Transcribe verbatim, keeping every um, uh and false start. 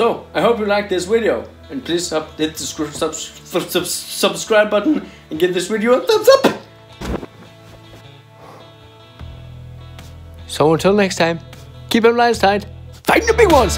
So, I hope you liked this video, and please hit the sub sub sub subscribe button and give this video a thumbs up. So until next time, keep them lines tight, find the big ones!